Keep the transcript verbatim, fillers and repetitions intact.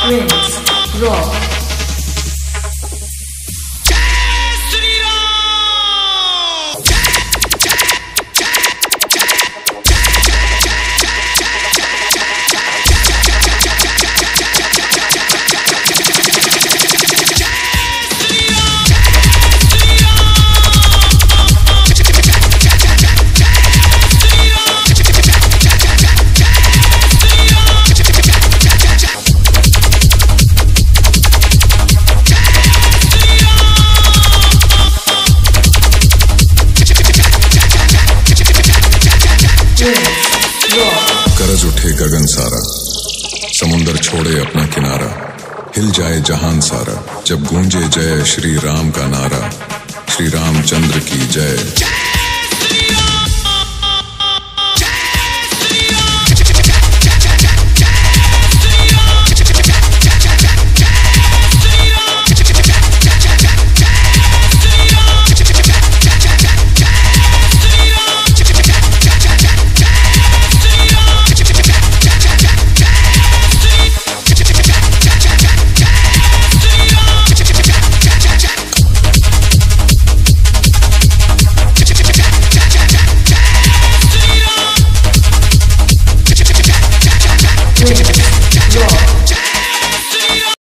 Prince Rock. गरज उठे गगन सारा, समुंदर छोड़े अपना किनारा, हिल जाए जहान सारा जब गूंजे जय श्री राम का नारा। श्री रामचंद्र की जय।